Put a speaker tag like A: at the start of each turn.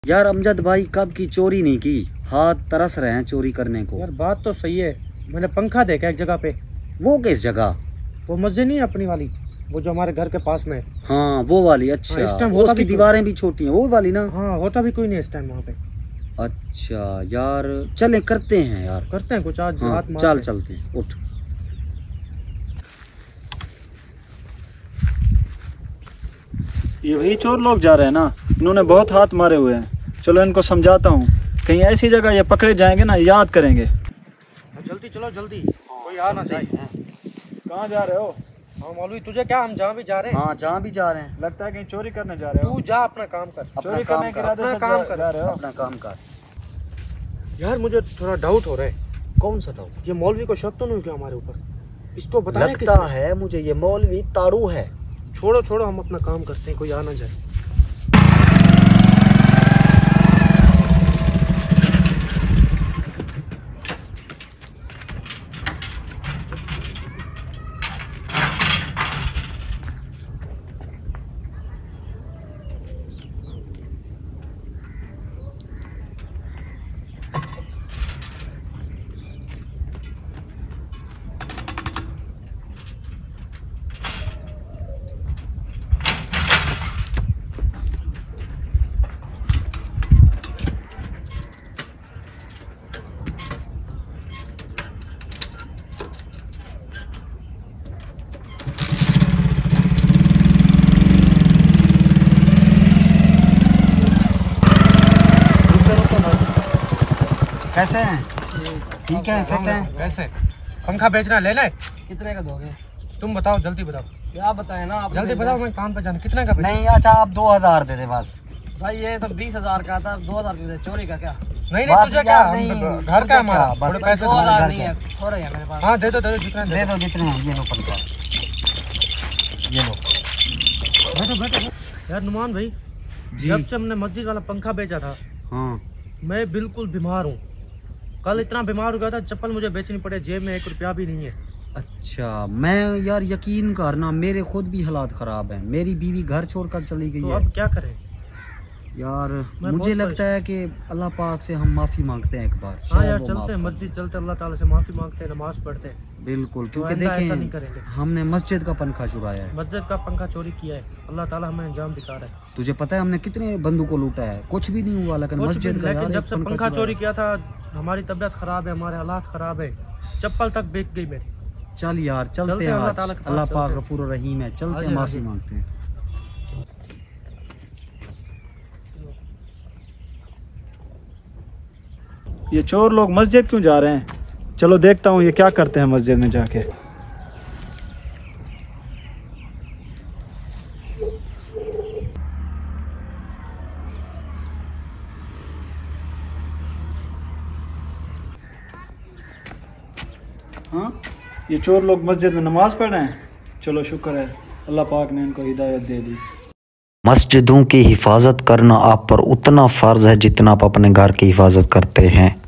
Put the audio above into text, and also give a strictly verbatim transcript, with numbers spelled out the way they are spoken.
A: यार अमजद भाई कब की चोरी नहीं की, हाथ तरस रहे हैं चोरी करने को।
B: यार बात तो सही है, मैंने पंखा देखा एक जगह पे।
A: वो किस जगह?
B: वो मस्जिद नहीं है अपनी वाली, वो जो हमारे घर के पास में है।
A: हाँ वो वाली। अच्छा
B: हाँ, इस टाइम
A: वो उसकी दीवारें भी छोटी हैं, वो वाली ना?
B: हाँ होता भी कोई नहीं इस टाइम वहाँ पे।
A: अच्छा यार चले करते हैं यार,
B: करते हैं कुछ आज।
A: हाँ,
B: रात
A: चल चलते हैं, उठ।
C: ये वही चोर लोग जा रहे हैं ना, इन्होंने बहुत हाथ मारे हुए हैं। चलो इनको समझाता हूँ, कहीं ऐसी जगह ये पकड़े जाएंगे ना, याद करेंगे।
B: जल्दी चलो जल्दी, कोई आ ना जाए।
C: कहाँ जा रहे हो?
B: हाँ मौलवी तुझे क्या, हम जहाँ भी जा रहे हैं।
A: हाँ जहाँ भी जा रहे हैं।
C: लगता है कहीं चोरी करने जा रहे हो।
B: तू जा अपना काम कर।
C: चोरी करने के इरादे से
B: काम
C: जा,
B: कर
C: जा रहे हो।
A: अपना काम कर।
B: यार मुझे थोड़ा डाउट हो रहा है।
A: कौन सा डाउट?
B: ये मौलवी को शक तो नहीं क्या हमारे ऊपर? इसको बताया
A: लगता
B: किसने?
A: है मुझे ये मौलवी ताड़ू है।
B: छोड़ो छोड़ो, हम अपना काम करते हैं, कोई आ ना जाए।
A: कैसे हैं? ठीक है, फिट हैं।
B: कैसे? पंखा बेचना लेना है? कितने का दोगे? तुम बताओ, जल्दी बताओ। क्या बताए ना आप, जल्दी बताओ, मैं काम पे जाना। कितने का?
A: नहीं अच्छा आप दो हजार दे दे बस।
B: भाई ये तो बीस हजार का था, दो हजार दे। चोरी का क्या? नहीं
A: बस
B: नहीं तुझे क्या,
A: नहीं,
B: घर का हमारा,
A: बस
B: थोड़े पैसे
A: दो हजार
B: नहीं है, थोड़े है मेरे पास। हाँ दे दो दे दो, जितना
A: दे दो जितने हैं। ये लो पंखा, ये लो।
B: बैठो बैठो। यार नुमान भाई, जब से हमने मस्जिद वाला पंखा बेचा था,
A: हाँ
B: मैं बिल्कुल बीमार हूँ। कल इतना बीमार हो गया था, चप्पल मुझे बेचनी पड़े, जेब में एक रुपया भी नहीं है।
A: अच्छा मैं यार यकीन करना, मेरे खुद भी हालात खराब हैं। मेरी बीवी घर छोड़कर चली गई
B: तो
A: है।
B: अब क्या करें
A: यार
B: मैं
A: मुझे लगता है कि अल्लाह पाक से हम माफी मांगते हैं एक बार।
B: हाँ यार
A: वो
B: चलते
A: माफ
B: हैं
A: कर
B: मस्जिद, चलते अल्लाह ताला से माफी मांगते हैं, नमाज पढ़ते हैं।
A: बिल्कुल,
B: तो
A: क्योंकि
B: आइंदा ऐसा नहीं
A: देखें
B: करेंगे।
A: हमने मस्जिद का पंखा चुराया है।
B: मस्जिद का पंखा चोरी किया है, अल्लाह ताला हमें अंजाम दिखा रहा है।
A: तुझे पता है हमने कितने बंदों को लूटा है, कुछ भी नहीं हुआ, लेकिन
B: कुछ भी
A: मस्जिद
B: नहीं,
A: का
B: लेकिन
A: यार
B: जब
A: एक
B: से पंखा
A: चुराया।
B: चोरी किया था, हमारी तबीयत खराब है, हमारे हालात खराब है, चप्पल तक बिक गई मेरी।
A: चल यार चलते
B: चलते
A: हैं,
B: हैं, अल्लाह
A: आज
B: ताला के पास
A: अल्लाह पाक
B: चलते हैं।
A: गफूर रहीम है। चलते
B: हाजिर,
A: हैं, माफी
B: हाजिर।
A: मांगते हैं।
C: ये चोर लोग मस्जिद क्यों जा रहे हैं? चलो देखता हूँ ये क्या करते हैं मस्जिद में जाके। हाँ ये चोर लोग मस्जिद में नमाज पढ़ रहे हैं। चलो शुक्र है, अल्लाह पाक ने इनको हिदायत दे दी।
D: मस्जिदों की हिफाजत करना आप पर उतना फ़र्ज़ है जितना आप अपने घर की हिफाजत करते हैं।